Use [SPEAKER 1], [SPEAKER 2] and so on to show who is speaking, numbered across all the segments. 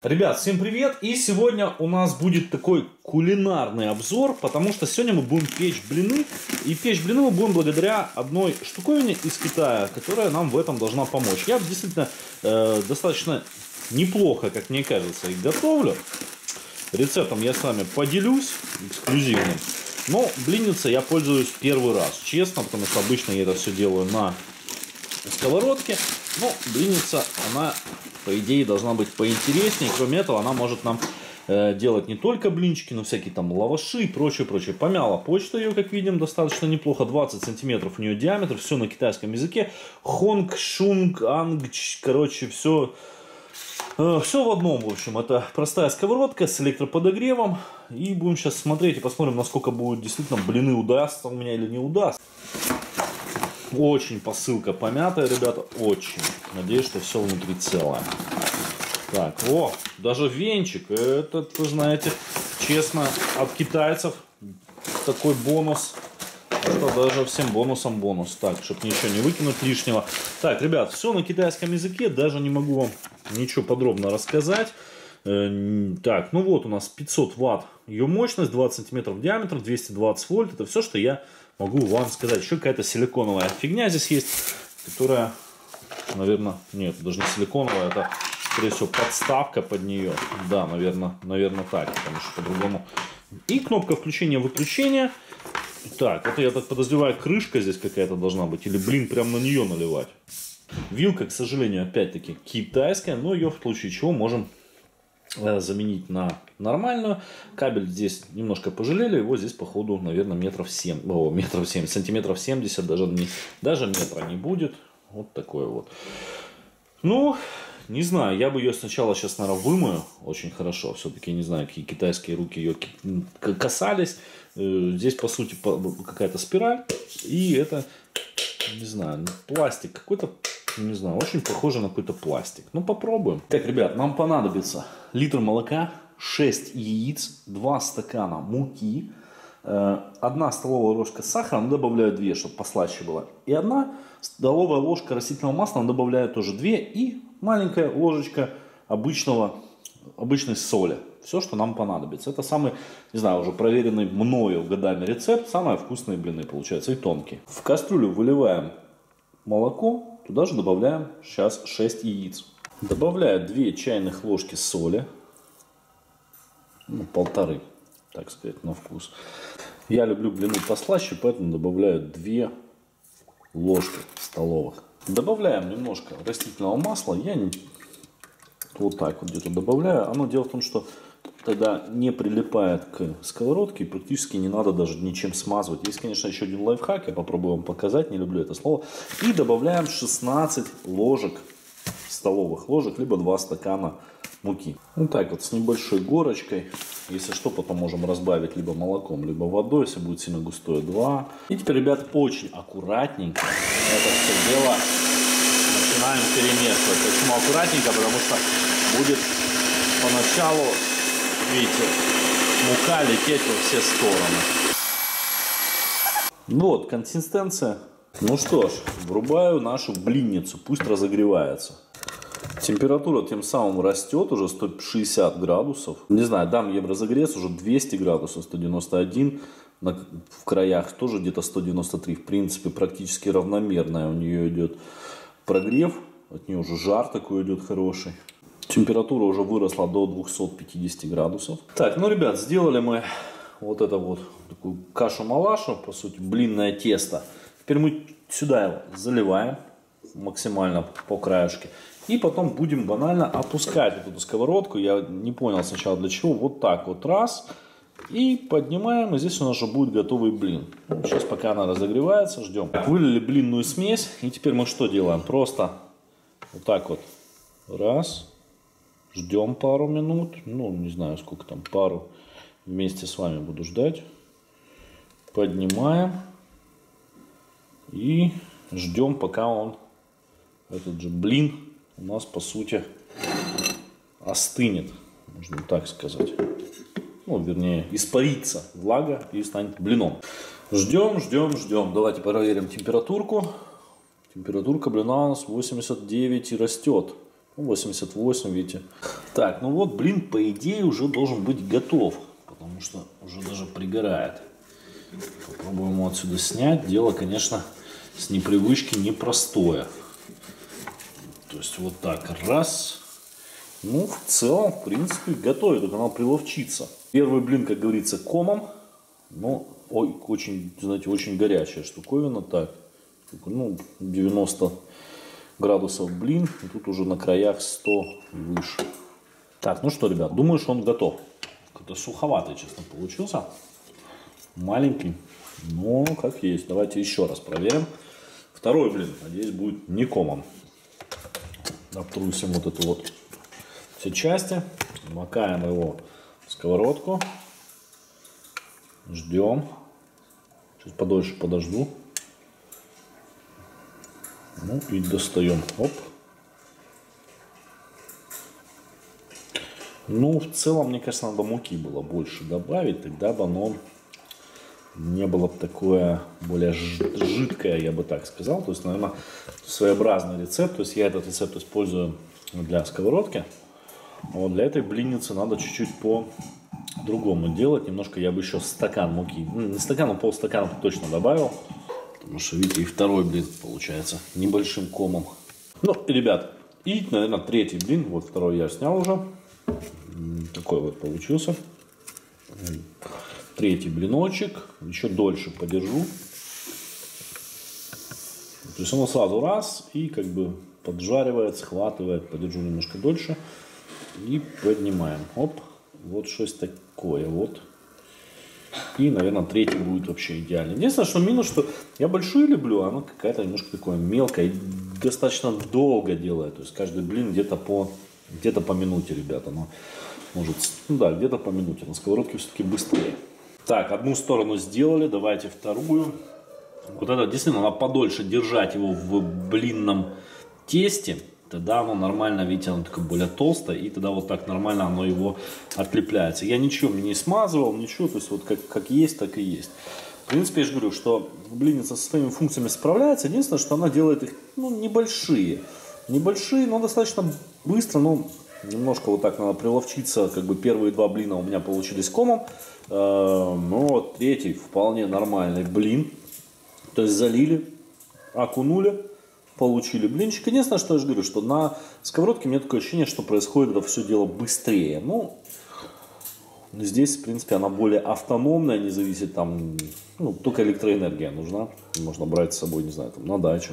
[SPEAKER 1] Ребят, всем привет! И сегодня у нас будет такой кулинарный обзор, потому что сегодня мы будем печь блины. И печь блины мы будем благодаря одной штуковине из Китая, которая нам в этом должна помочь. Я действительно достаточно неплохо, как мне кажется, их готовлю. Рецептом я с вами поделюсь, эксклюзивным. Но блинница я пользуюсь первый раз, честно, потому что обычно я это все делаю на сковородке. Но блинница, она, по идее, должна быть поинтереснее. Кроме этого, она может нам делать не только блинчики, но всякие там лаваши и прочее, прочее. Помяла почта ее, как видим, достаточно неплохо. 20 сантиметров у нее диаметр, все на китайском языке. Хонг, шунг, анг, короче, все в одном, в общем. Это простая сковородка с электроподогревом. И будем сейчас смотреть и посмотрим, насколько будет действительно блины удастся у меня или не удастся. Очень посылка помятая, ребята, очень. Надеюсь, что все внутри целое. Так, о, даже венчик. Это, вы знаете, честно, от китайцев такой бонус. Это даже всем бонусом бонус. Так, чтобы ничего не выкинуть лишнего. Так, ребят, все на китайском языке. Даже не могу вам ничего подробно рассказать. Так, ну вот у нас 500 ватт ее мощность, 20 сантиметров диаметр, 220 вольт. Это все, что я могу вам сказать. Еще какая-то силиконовая фигня здесь есть, которая, наверное, нет, даже не силиконовая, это, скорее всего, подставка под нее. Да, наверное так, потому что по-другому. И кнопка включения-выключения. Так, это я так подозреваю, крышка здесь какая-то должна быть. Или, блин, прям на нее наливать. Вилка, к сожалению, опять-таки китайская, но ее в случае чего можем заменить на нормальную. Кабель здесь немножко пожалели, его здесь походу, наверное, сантиметров 70, даже метра не будет. Вот такое вот. Ну, не знаю, я бы ее сначала сейчас, наверное, вымою очень хорошо. Все-таки не знаю, какие китайские руки ее касались. Здесь, по сути, какая-то спираль. И это, не знаю, пластик какой-то. Не знаю, очень похоже на какой-то пластик. Ну, попробуем. Так, ребят, нам понадобится литр молока, 6 яиц, 2 стакана муки, 1 столовая ложка сахара, но добавляю 2, чтобы послаще было. И 1 столовая ложка растительного масла, но добавляю тоже 2. И маленькая ложечка обычной соли. Все, что нам понадобится. Это самый, не знаю, уже проверенный мною годами рецепт. Самые вкусные блины получаются и тонкие. В кастрюлю выливаем молоко. Туда же добавляем сейчас 6 яиц. Добавляю 2 чайных ложки соли. Ну, 1,5, так сказать, на вкус. Я люблю блины послаще, поэтому добавляю 2 ложки столовых. Добавляем немножко растительного масла. Я вот так вот где-то добавляю. Оно дело в том, что тогда не прилипает к сковородке и практически не надо даже ничем смазывать. Есть, конечно, еще один лайфхак, я попробую вам показать, не люблю это слово. И добавляем 16 ложек, столовых ложек, либо 2 стакана муки. Вот так вот, с небольшой горочкой. Если что, потом можем разбавить либо молоком, либо водой, если будет сильно густое, 2. И теперь, ребят, очень аккуратненько это все дело начинаем перемешивать. Почему аккуратненько? Потому что будет поначалу, видите, мука лететь во все стороны. Вот консистенция. Ну что ж, врубаю нашу блинницу, пусть разогревается. Температура тем самым растет, уже 160 градусов. Не знаю, дам ей разогреться, уже 200 градусов, 191. В краях тоже где-то 193. В принципе, практически равномерная у нее идет прогрев. От нее уже жар такой идет хороший. Температура уже выросла до 250 градусов. Так, ну, ребят, сделали мы вот это вот такую кашу-малашу, по сути, блинное тесто. Теперь мы сюда его заливаем максимально по краешке. И потом будем банально опускать вот эту сковородку. Я не понял сначала для чего. Вот так вот раз. И поднимаем. И здесь у нас уже будет готовый блин. Ну, сейчас пока она разогревается, ждем. Вылили блинную смесь. И теперь мы что делаем? Просто вот так вот. Раз. Ждем пару минут. Ну, не знаю, сколько там. Пару. Вместе с вами буду ждать. Поднимаем. И ждем, пока он, этот же блин, у нас, по сути, остынет. Можно так сказать. Ну, вернее, испарится влага и станет блином. Ждем, ждем, ждем. Давайте проверим температурку. Температурка блина у нас 89 и растет. 88, видите. Так, ну вот, блин, по идее уже должен быть готов, потому что уже даже пригорает. Попробуем его отсюда снять. Дело, конечно, с непривычки непростое. То есть вот так, раз. Ну, в целом, в принципе, готовит, только надо приловчиться. Первый блин, как говорится, комом. Но очень, знаете, очень горячая штуковина. Так, ну, 90 градусов блин. И тут уже на краях 100 и выше. Так, ну что, ребят, думаю, что он готов. Какой-то суховатый, честно, получился. Маленький, но как есть. Давайте еще раз проверим. Второй блин, надеюсь, будет не комом. Обтрусим вот эту вот все части. Макаем его в сковородку. Ждем. Сейчас подольше подожду. Ну и достаем. Оп. Ну, в целом, мне кажется, надо муки было больше добавить. Тогда бы оно не было бы такое более жидкое, я бы так сказал. То есть, наверное, своеобразный рецепт. То есть, я этот рецепт использую для сковородки. А вот для этой блинницы надо чуть-чуть по-другому делать. Немножко я бы еще стакан муки, не стакан, а полстакана точно добавил. Потому что, видите, и второй блин получается небольшим комом. Ну, ребят, и, наверное, третий блин. Вот второй я снял уже. Такой вот получился. Третий блиночек. Еще дольше подержу. То есть оно сразу раз и как бы поджаривает, схватывает. Подержу немножко дольше. И поднимаем. Оп. Вот что-то такое вот. И, наверное, третий будет вообще идеально. Единственное, что минус, что я большую люблю, а она какая-то немножко такое мелкая и достаточно долго делает. То есть каждый блин где-то по минуте, ребята. Но может, ну да, где-то по минуте. На сковородке все-таки быстрее. Так, одну сторону сделали, давайте вторую. Вот это действительно надо подольше держать его в блинном тесте. Тогда оно нормально, видите, оно такое более толстое. И тогда вот так нормально оно его отлепляется. Я ничего не смазывал, ничего. То есть вот как есть, так и есть. В принципе, я же говорю, что блинница со своими функциями справляется. Единственное, что она делает их небольшие. Небольшие, но достаточно быстро. Ну, немножко вот так надо приловчиться. Как бы первые два блина у меня получились комом. Ну вот третий вполне нормальный блин. То есть залили, окунули. Получили блинчик. Единственное, что я же говорю, что на сковородке у меня такое ощущение, что происходит это все дело быстрее. Ну, здесь, в принципе, она более автономная, не зависит там, ну, только электроэнергия нужна. Можно брать с собой, не знаю, там, на дачу.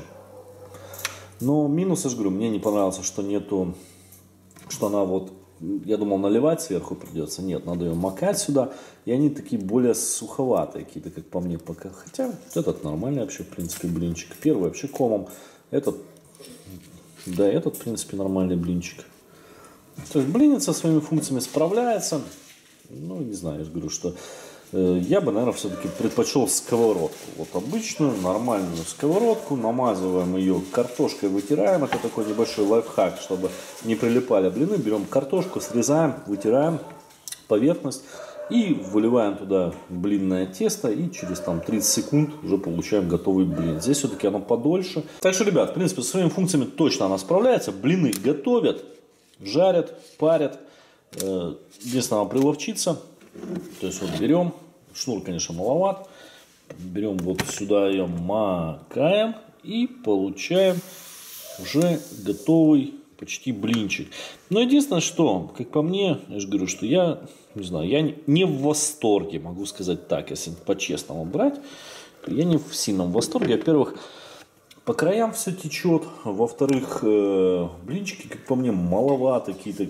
[SPEAKER 1] Но минус, я же говорю, мне не понравился, что нету, что она вот, я думал, наливать сверху придется. Нет, надо ее макать сюда. И они такие более суховатые какие-то, как по мне пока. Хотя этот нормальный вообще, в принципе, блинчик. Первый вообще комом. Этот, да, этот, в принципе, нормальный блинчик. То есть блинница со своими функциями справляется. Ну, не знаю, я же говорю, что я бы, наверное, все-таки предпочел сковородку. Вот обычную, нормальную сковородку. Намазываем ее картошкой, вытираем. Это такой небольшой лайфхак, чтобы не прилипали блины. Берем картошку, срезаем, вытираем поверхность. И выливаем туда блинное тесто. И через там 30 секунд уже получаем готовый блин. Здесь все-таки оно подольше. Так что, ребят, в принципе, со своими функциями точно она справляется. Блины готовят, жарят, парят. Единственное, надо приловчиться. То есть вот берем. Шнур, конечно, маловат. Берем вот сюда ее, макаем. И получаем уже готовый почти блинчик. Но единственное, что, как по мне, я же говорю, что я, не знаю, я не в восторге, могу сказать так, если по-честному брать, то я не в сильном восторге. Во-первых, по краям все течет, во-вторых, блинчики, как по мне, маловато какие-то,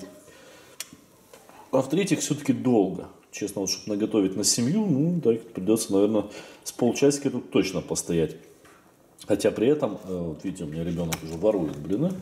[SPEAKER 1] а в-третьих, все-таки долго. Честно, вот, чтобы наготовить на семью, ну, да, придется, наверное, с полчасика тут точно постоять. Хотя при этом, вот видите, у меня ребенок уже ворует блины.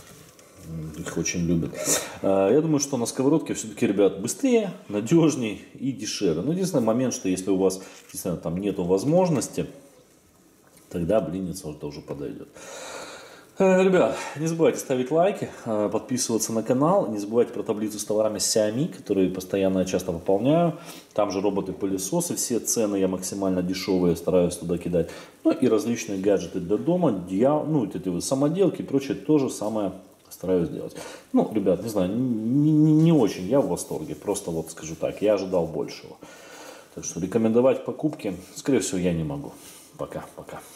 [SPEAKER 1] Их очень любят. Я думаю, что на сковородке все-таки, ребят, быстрее, надежнее и дешевле. Но единственный момент, что если у вас действительно там нету возможности, тогда блинница уже подойдет. Ребят, не забывайте ставить лайки, подписываться на канал. Не забывайте про таблицу с товарами Xiaomi, которые постоянно я часто пополняю. Там же роботы-пылесосы, все цены я максимально дешевые стараюсь туда кидать. Ну и различные гаджеты для дома, ну эти самоделки и прочее, то же самое Стараюсь делать. Ну, ребят, не знаю, не очень я в восторге. Просто вот скажу так, я ожидал большего. Так что рекомендовать покупки, скорее всего, я не могу. Пока.